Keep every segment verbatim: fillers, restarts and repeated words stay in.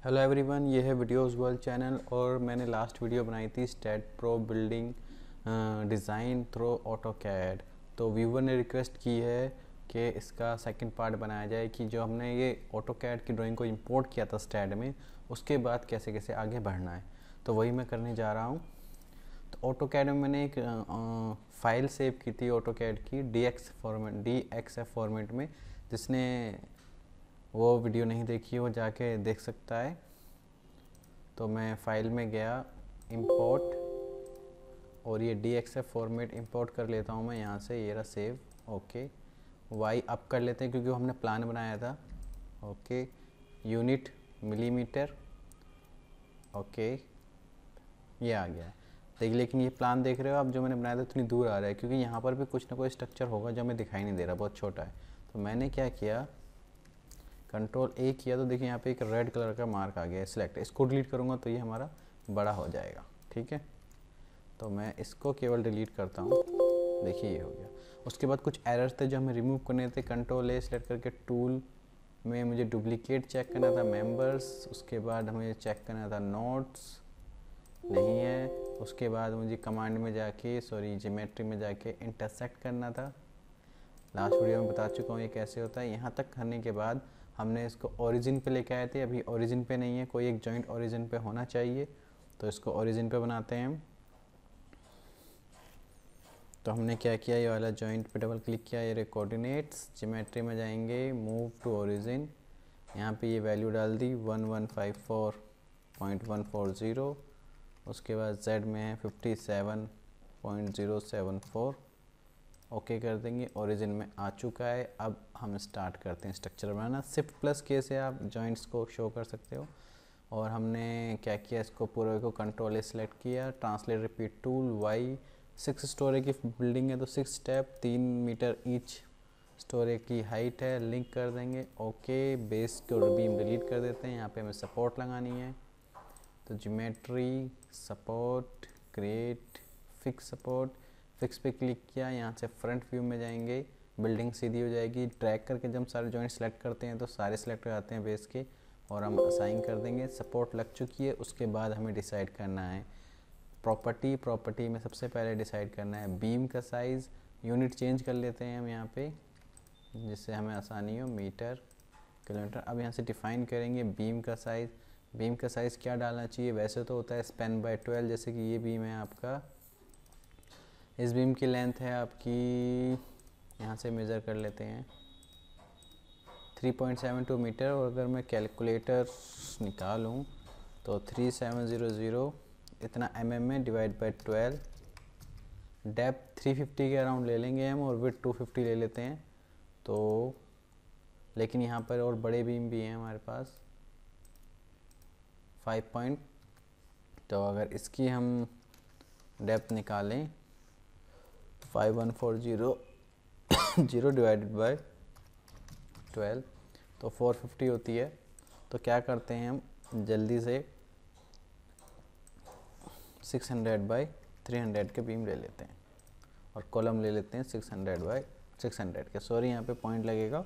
Hello everyone, ये है videos world channel और मैंने लास्ट वीडियो बनाई थी STAAD Pro building design through AutoCAD. तो व्यूवर ने रिक्वेस्ट की है कि इसका सेकंड पार्ट बनाया जाए कि जो हमने ये ऑटोकैड की ड्राइंग को इंपोर्ट किया था स्टेट में, उसके बाद कैसे कैसे आगे बढ़ना है। तो वही मैं करने जा रहा हूँ। तो ऑटोकैड में मैंने एक आ, फाइल सेव की थी ऑटोकैड की D X format D X F format में। जिसने वो वीडियो नहीं देखी वो जाके देख सकता है। तो मैं फाइल में गया, इंपोर्ट, और ये D X F format import कर लेता हूँ मैं यहाँ से। ये रहा सेव। ओके, वाई अप कर लेते हैं क्योंकि हमने प्लान बनाया था। Okay, unit millimetre. ओके, ये आ गया देख। लेकिन ये प्लान देख रहे हो आप, जो मैंने बनाया था इतनी दूर आ रहा है क्योंकि यहाँ पर भी कुछ ना कोई स्ट्रक्चर होगा जो हमें दिखाई नहीं दे रहा, बहुत छोटा है। तो मैंने क्या किया, कंट्रोल ए किया तो देखिए यहाँ पे एक रेड कलर का मार्क आ गया है, सिलेक्ट। इसको डिलीट करूँगा तो ये हमारा बड़ा हो जाएगा। ठीक है, तो मैं इसको केवल डिलीट करता हूँ। देखिए ये हो गया। उसके बाद कुछ एरर्स थे जो हमें रिमूव करने थे। कंट्रोल ए सिलेक्ट करके टूल में मुझे डुप्लीकेट चेक करना था, मेंबर्स। उसके बाद हमें चेक करना था नोट्स, नहीं है। उसके बाद मुझे कमांड में जाके सॉरी ज्योमेट्री में जाके इंटरसेक्ट करना था। लास्ट वीडियो में बता चुका हूँ ये कैसे होता है। यहाँ तक करने के बाद हमने इसको ओरिजिन पे लेके आए थे, अभी ओरिजिन पे नहीं है, कोई एक जॉइंट ओरिजिन पे होना चाहिए। तो इसको ओरिजिन पे बनाते हैं हम। तो हमने क्या किया, ये वाला जॉइंट पे डबल क्लिक किया, ये रे कोऑर्डिनेट्स, ज्योमेट्री में जाएंगे, मूव टू ओरिजिन। यहाँ पे ये वैल्यू डाल दी one one five four point one four zero. उसके बाद जेड में है fifty seven point zero seven four. Okay कर देंगे, ओरिजिन में आ चुका है। अब हम स्टार्ट करते हैं स्ट्रक्चर बनाना। शिफ्ट प्लस के से आप जॉइंट्स को शो कर सकते हो। और हमने क्या किया, इसको पूरे को कंट्रोल ए सेलेक्ट किया, translate repeat tool, Y. Six storey की बिल्डिंग है तो सिक्स स्टेप, तीन मीटर ईच स्टोरी की हाइट है, लिंक कर देंगे। ओके, बेस को बीम डिलीट कर देते हैं। यहाँ पे हमें सपोर्ट लगानी है तो geometry, support, create, fix support. Fix पे क्लिक किया, यहाँ से फ्रंट व्यू में जाएंगे, बिल्डिंग सीधी हो जाएगी। ट्रैक करके जब हम सारे जॉइंट सेलेक्ट करते हैं तो सारे सेलेक्ट हो जाते हैं बेस के, और हम असाइन कर देंगे। सपोर्ट लग चुकी है। उसके बाद हमें डिसाइड करना है प्रॉपर्टी। प्रॉपर्टी में सबसे पहले डिसाइड करना है बीम का साइज़। यूनिट चेंज कर लेते हैं हम यहाँ पे जिससे हमें आसानी हो, मीटर, किलोमीटर। अब यहाँ से डिफाइन करेंगे बीम का साइज़। बीम का साइज़ क्या डालना चाहिए, वैसे तो होता है स्पेन बाय ट्वेल्व। जैसे कि ये बीम है आपका, इस बीम की लेंथ है आपकी, यहाँ से मेज़र कर लेते हैं three point seven two metre. और अगर मैं कैलकुलेटर निकालूँ तो थ्री सेवन ज़ीरो ज़ीरो इतना एम एम में divide by twelve. Depth three fifty के अराउंड ले लेंगे हम, और विड्थ टू फिफ्टी ले लेते हैं। तो लेकिन यहाँ पर और बड़े बीम भी हैं हमारे पास, फाइव पॉइंट। तो अगर इसकी हम डेप्थ निकालें five one four zero zero divided by twelve तो फोर फिफ्टी होती है। तो क्या करते हैं हम, जल्दी से six hundred by three hundred के बीम ले लेते हैं, और कॉलम ले लेते हैं six hundred by six hundred के। सॉरी यहाँ पे पॉइंट लगेगा,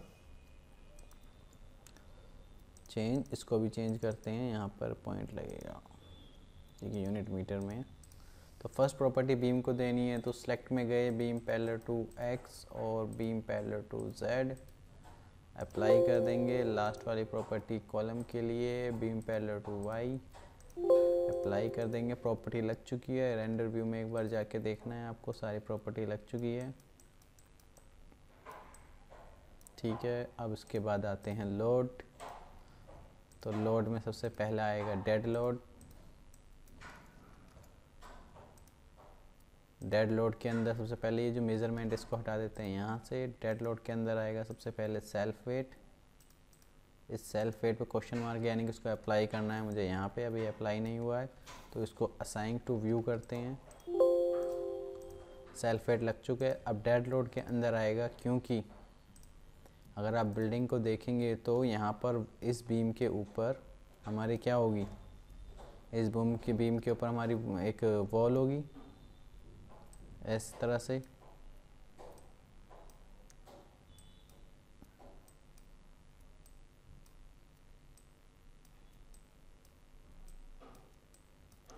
चेंज, इसको भी चेंज करते हैं, यहाँ पर पॉइंट लगेगा, ठीक है, यूनिट मीटर में। तो फर्स्ट प्रॉपर्टी बीम को देनी है, तो सेलेक्ट में गए, बीम पैरेलल टू एक्स और beam parallel to Z, apply कर देंगे। लास्ट वाली प्रॉपर्टी कॉलम के लिए, beam parallel to Y, apply कर देंगे। प्रॉपर्टी लग चुकी है। रेंडर व्यू में एक बार जाके देखना है आपको, सारी प्रॉपर्टी लग चुकी है। ठीक है, अब इसके बाद आते हैं लोड। तो लोड में सबसे पहला आएगा डेड लोड। डेड लोड के अंदर सबसे पहले ये जो मेज़रमेंट इसको हटा देते हैं यहाँ से। डेड लोड के अंदर आएगा सबसे पहले सेल्फ वेट। इस सेल्फ वेट पे क्वेश्चन मार्क यानी कि उसको अप्लाई करना है मुझे यहाँ पे, अभी अप्लाई नहीं हुआ है तो इसको असाइन टू व्यू करते हैं। सेल्फ वेट लग चुके हैं। अब डेड लोड के अंदर आएगा, क्योंकि अगर आप बिल्डिंग को देखेंगे तो यहाँ पर इस बीम के ऊपर हमारी क्या होगी, इस बीम की बीम के ऊपर हमारी एक वॉल होगी इस तरह से।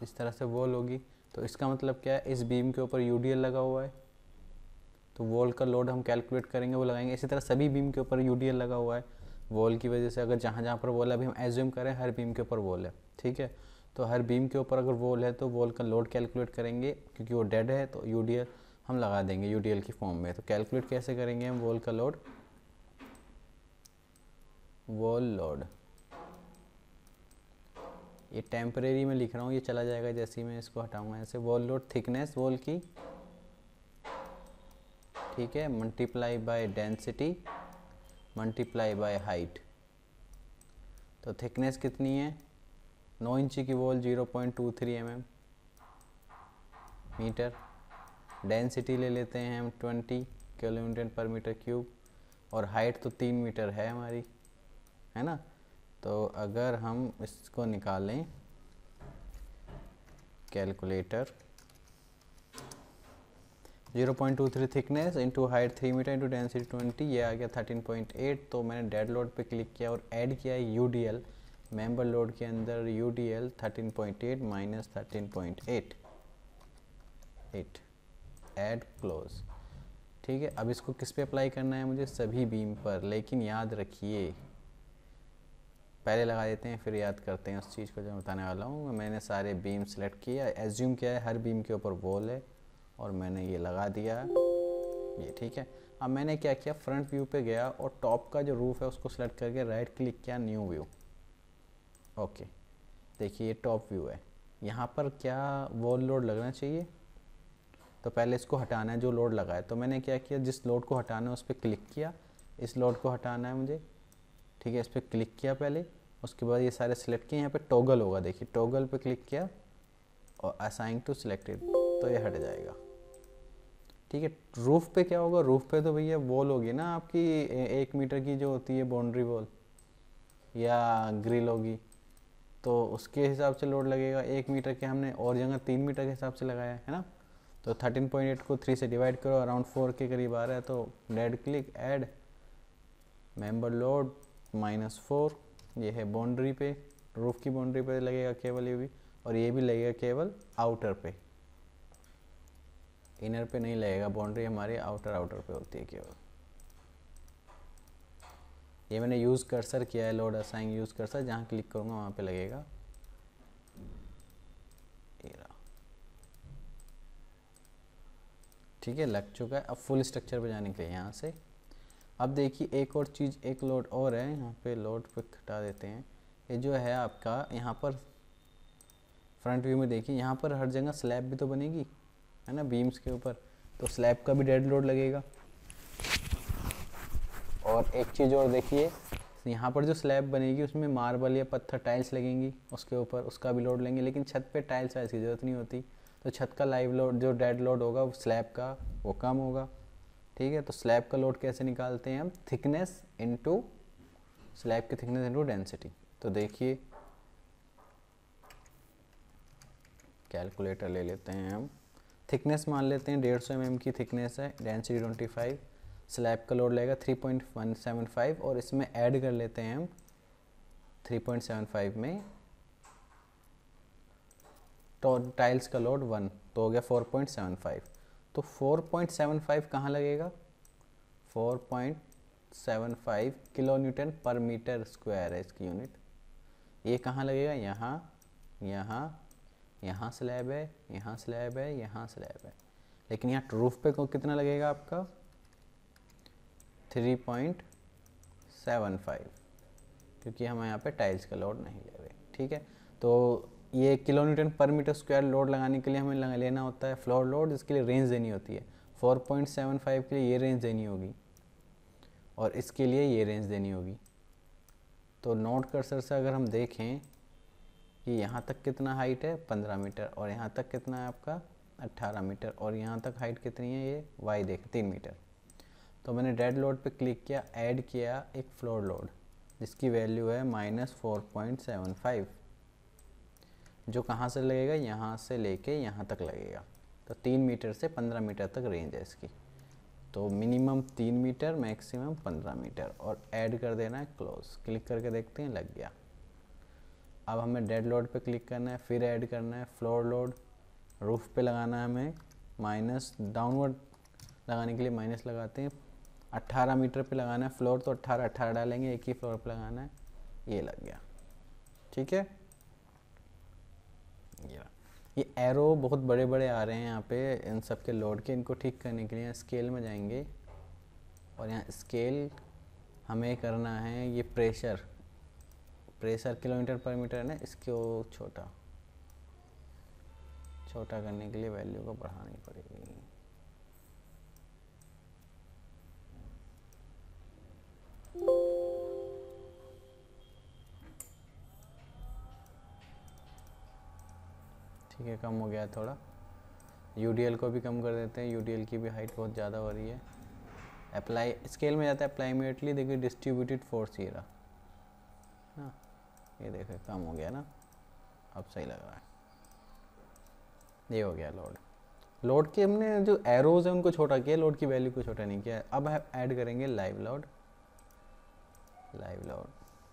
इस तरह से वॉल होगी, तो इसका मतलब क्या है, इस बीम के ऊपर यूडीएल लगा हुआ है, तो वॉल का लोड हम कैलकुलेट करेंगे वो लगाएंगे। इसी तरह सभी बीम के ऊपर यूडीएल लगा हुआ है वॉल की वजह से, अगर जहाँ जहाँ पर वॉल है, अभी हम एज्यूम करें हर बीम के ऊपर वॉल है, ठीक है, तो हर बीम के ऊपर अगर वॉल है तो वॉल का लोड कैलकुलेट करेंगे, क्योंकि वो डेड है तो यूडीएल हम लगा देंगे यूडीएल की फॉर्म में। तो कैलकुलेट कैसे करेंगे हम वॉल का लोड, वॉल लोड, ये टेम्परेरी में लिख रहा हूँ, ये चला जाएगा जैसे ही मैं इसको हटाऊंगा ऐसे। वॉल लोड थिकनेस वॉल की, ठीक है, multiply by density multiply by height. तो थिकनेस कितनी है, नौ इंची की wall zero point two three M M metre. Density ले लेते हैं हम ट्वेंटी किलोन्यूटन पर मीटर क्यूब, और हाइट तो तीन मीटर है हमारी, है ना। तो अगर हम इसको निकालें calculator, zero point two three thickness into height three metre into density twenty, ये आ गया थर्टीन पॉइंट एट। तो मैंने डेड लोड पे क्लिक किया और ऐड किया यूडीएल, मेंबर लोड के अंदर UDL thirteen point eight minus thirteen point eight, eight, add close, ठीक है। अब इसको किस पे अप्लाई करना है मुझे, सभी बीम पर, लेकिन याद रखिए, पहले लगा देते हैं फिर याद करते हैं उस चीज़ को जो मैं बताने वाला हूँ। मैंने सारे बीम सेलेक्ट किया, एज्यूम किया है हर बीम के ऊपर वॉल है, और मैंने ये लगा दिया ये, ठीक है। अब मैंने क्या किया, फ्रंट व्यू पे गया और टॉप का जो रूफ है उसको सेलेक्ट करके राइट क्लिक किया, न्यू व्यू, ओके। देखिए ये टॉप व्यू है, यहाँ पर क्या वॉल लोड लगना चाहिए, तो पहले इसको हटाना है जो लोड लगा है। तो मैंने क्या किया, जिस लोड को हटाना है उस पर क्लिक किया, इस लोड को हटाना है मुझे, ठीक है, इस पर क्लिक किया पहले, उसके बाद ये सारे सिलेक्ट किए, यहाँ पे टॉगल होगा, देखिए टॉगल पे क्लिक किया और असाइन टू सिलेक्टेड, तो ये हट जाएगा, ठीक है। रूफ पे क्या होगा, रूफ पे तो भैया वॉल होगी ना आपकी एक मीटर की जो होती है बाउंड्री वॉल या ग्रिल होगी, तो उसके हिसाब से लोड लगेगा। एक मीटर के हमने और जगह तीन मीटर के हिसाब से लगाया है ना, तो थर्टीन पॉइंट एट को थ्री से डिवाइड करो, अराउंड फोर के करीब आ रहा है, तो dead click add member load minus four, ये है बाउंड्री पे, रूफ की बाउंड्री पे लगेगा केवल ये भी, और ये भी लगेगा केवल आउटर पे, इनर पे नहीं लगेगा, बाउंड्री हमारी आउटर आउटर पे होती है केवल। ये मैंने यूज़ कर्सर किया है, लोड असाइन यूज़ कर्सर, जहाँ क्लिक करूँगा वहाँ पे लगेगा, ठीक है, लग चुका है। अब फुल स्ट्रक्चर पे जाने के लिए यहाँ से, अब देखिए एक और चीज़, एक लोड और है, यहाँ पे लोड पे हटा देते हैं। ये जो है आपका यहाँ पर फ्रंट व्यू में देखिए, यहाँ पर हर जगह स्लैब भी तो बनेगी, है ना, बीम्स के ऊपर, तो स्लैब का भी डेड लोड लगेगा। और एक चीज़ और देखिए, यहाँ पर जो स्लैब बनेगी उसमें मार्बल या पत्थर टाइल्स लगेंगी उसके ऊपर, उसका भी लोड लेंगे, लेकिन छत पे टाइल्स वाइल्स की ज़रूरत नहीं होती, तो छत का लाइव लोड जो डेड लोड होगा वो स्लैब का वो कम होगा, ठीक है। तो स्लैब का लोड कैसे निकालते हैं हम, थिकनेस इनटू स्लैब की थिकनेस इनटू डेंसिटी। तो देखिए कैलकुलेटर ले लेते हैं हम, थिकनेस मान लेते हैं डेढ़ सौ एम एम की थिकनेस है, डेंसिटी ट्वेंटी फाइव, स्लैब का लोड लगेगा three point one seven five, और इसमें ऐड कर लेते हैं हम थ्री पॉइंट सेवन फाइव में तो टाइल्स का लोड वन, तो हो गया फोर पॉइंट सेवन फाइव। तो फोर पॉइंट सेवन फाइव कहाँ लगेगा, four point seven five kilo newton पर मीटर स्क्वायर है इसकी यूनिट। ये कहाँ लगेगा, यहाँ, यहाँ, यहाँ स्लैब है, यहाँ स्लैब है, यहाँ स्लैब है, लेकिन यहाँ रूफ पे को कितना लगेगा आपका, थ्री पॉइंट सेवन फाइव, क्योंकि हम यहाँ पे टाइल्स का लोड नहीं ले रहे, ठीक है। तो ये किलो न्यूटन पर मीटर स्क्वायर लोड लगाने के लिए हमें लेना होता है फ्लोर लोड, इसके लिए रेंज देनी होती है। फोर पॉइंट सेवन फाइव के लिए ये रेंज देनी होगी और इसके लिए ये रेंज देनी होगी। तो नोट कर्सर से अगर हम देखें कि यहाँ तक कितना हाइट है, पंद्रह मीटर, और यहाँ तक कितना है आपका, अट्ठारह मीटर, और यहाँ तक हाइट कितनी है, ये वाई देख तीन मीटर। तो मैंने डेड लोड पे क्लिक किया, ऐड किया एक फ्लोर लोड जिसकी वैल्यू है minus four point seven five, जो कहाँ से लगेगा, यहाँ से लेके यहाँ तक लगेगा। तो तीन मीटर से पंद्रह मीटर तक रेंज है इसकी, तो मिनिमम तीन मीटर, मैक्सिमम पंद्रह मीटर, और ऐड कर देना है क्लोज। क्लिक करके देखते हैं, लग गया। अब हमें डेड लोड पे क्लिक करना है, फिर ऐड करना है फ्लोर लोड, रूफ पे लगाना है हमें माइनस, डाउनवर्ड लगाने के लिए माइनस लगाते हैं, अट्ठारह मीटर पे लगाना है फ्लोर, तो अट्ठारह अट्ठारह डालेंगे, एक ही फ्लोर पे लगाना है, ये लग गया। ठीक है, ये ये एरो बहुत बड़े बड़े आ रहे हैं यहाँ पे इन सब के लोड के, इनको ठीक करने के लिए स्केल में जाएंगे और यहाँ स्केल हमें करना है ये प्रेशर, प्रेशर किलोमीटर पर मीटर है ना, इसको छोटा छोटा करने के लिए वैल्यू को बढ़ानी पड़ेगी। ठीक है, कम हो गया थोड़ा। यूडीएल को भी कम कर देते हैं, यूडीएल की भी हाइट बहुत ज़्यादा हो रही है। अप्लाई स्केल में जाता है, अप्लाई इमीडिएटली, देखिए डिस्ट्रीब्यूटेड फोर्स ये रहा, हाँ ये देखिए कम हो गया ना, अब सही लग रहा है, ये हो गया लोड। लोड के हमने जो एरोज है उनको छोटा किया, लोड की वैल्यू को छोटा नहीं किया। अब ऐड करेंगे लाइव लोड, लाइव लोड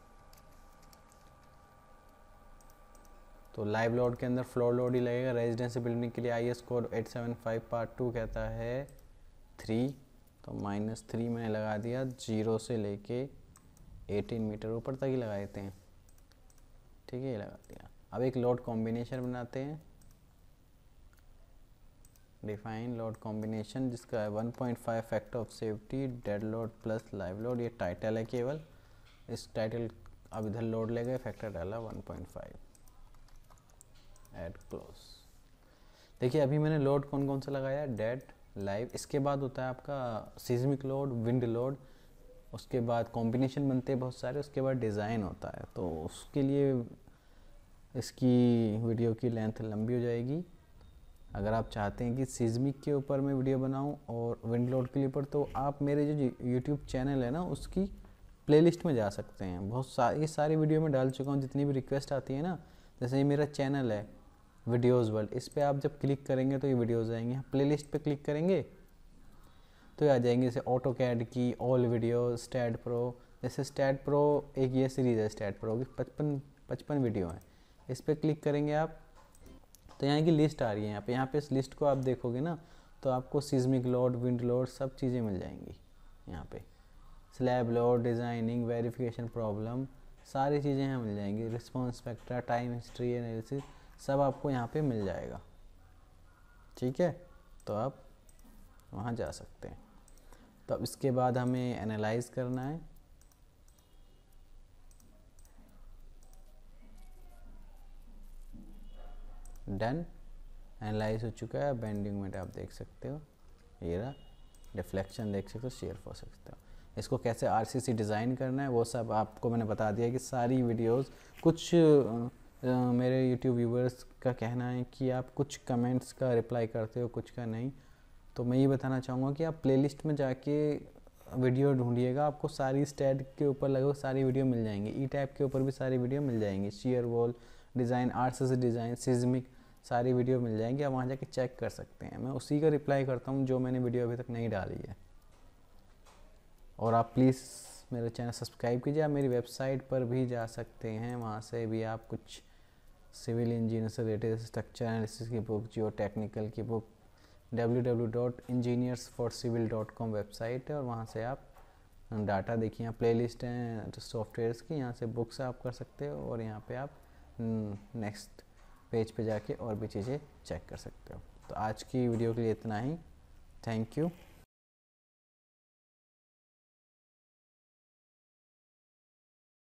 तो लाइव लोड के अंदर फ्लोर लोड ही लगेगा। रेजिडेंसी बिल्डिंग के लिए I S code eight seven five part two कहता है थ्री, तो माइनस थ्री मैंने लगा दिया, जीरो से लेके एटीन मीटर ऊपर तक ही लगा देते हैं। ठीक है, ये लगा दिया। अब एक लोड कॉम्बिनेशन बनाते हैं, डिफाइन लोड कॉम्बिनेशन जिसका है one point five factor of safety, dead load plus live load, ये टाइटल है केवल, इस टाइटल अब इधर लोड ले गए, फैक्टर डाला one point five, add close. देखिए अभी मैंने लोड कौन कौन सा लगाया, डेड, लाइव, इसके बाद होता है आपका सिस्मिक लोड, विंड लोड, उसके बाद कॉम्बिनेशन बनते हैं बहुत सारे, उसके बाद डिज़ाइन होता है। तो उसके लिए इसकी वीडियो की लेंथ लंबी हो जाएगी। अगर आप चाहते हैं कि सिस्मिक के ऊपर मैं वीडियो बनाऊं और विंड लोड के ऊपर, तो आप मेरे जो यूट्यूब चैनल है ना उसकी प्लेलिस्ट में जा सकते हैं। बहुत सारी ये सारी वीडियो में डाल चुका हूँ, जितनी भी रिक्वेस्ट आती है ना, जैसे ये मेरा चैनल है वीडियोज़ वर्ल्ड, इस पर आप जब क्लिक करेंगे तो ये वीडियोज़ आएंगे। प्लेलिस्ट पे क्लिक करेंगे तो ये आ जाएंगे, जैसे ऑटो कैड की ऑल वीडियो, स्टैट प्रो, जैसे स्टैट प्रो एक ये सीरीज़ है स्टैट प्रो की, पचपन पचपन वीडियो हैं। इस पर क्लिक करेंगे आप तो यहाँ की लिस्ट आ रही है, यहाँ पे यहाँ पे इस लिस्ट को आप देखोगे ना तो आपको सिस्मिक लोड, विंड लोड सब चीज़ें मिल जाएंगी। यहाँ पे slab load, designing, verification problem, सारी चीज़ें यहाँ मिल जाएंगी। Response spectra, time history analysis, सब आपको यहाँ पे मिल जाएगा। ठीक है, तो आप वहाँ जा सकते हैं। तो अब इसके बाद हमें एनालाइज करना है। डन, एनालाइज हो चुका है। बेंडिंग मोमेंट आप देख सकते हो, ये रहा, डिफ्लेक्शन देख सकते हो, शेयर हो सकते हो। इसको कैसे आरसीसी डिज़ाइन करना है वो सब आपको मैंने बता दिया कि सारी वीडियोस। कुछ आ, मेरे यूट्यूब व्यूवर्स का कहना है कि आप कुछ कमेंट्स का रिप्लाई करते हो, कुछ का नहीं, तो मैं ये बताना चाहूँगा कि आप प्लेलिस्ट में जाके वीडियो ढूंढिएगा, आपको सारी स्टैट के ऊपर लगभग सारी वीडियो मिल जाएंगी। ई टैप के ऊपर भी सारी वीडियो मिल जाएंगी, shear wall design, RCC design, seismic, सारी वीडियो मिल जाएंगी। आप वहाँ जाके चेक कर सकते हैं। मैं उसी का रिप्लाई करता हूँ जो मैंने वीडियो अभी तक नहीं डाली है। और आप प्लीज़ मेरे चैनल सब्सक्राइब कीजिए। आप मेरी वेबसाइट पर भी जा सकते हैं, वहाँ से भी आप कुछ सिविल इंजीनियर से रिलेटेड स्ट्रक्चर एनालिसिस की बुक, जियो टेक्निकल की book, W W W dot engineers for civil dot com website है, और वहाँ से आप डाटा देखिए। यहाँ प्ले लिस्ट हैं तो सॉफ्टवेयर्स की, यहाँ से बुक्स आप कर सकते हो, और यहाँ पे आप नेक्स्ट पेज पे जाके और भी चीज़ें चेक कर सकते हो। तो आज की वीडियो के लिए इतना ही। Thank you.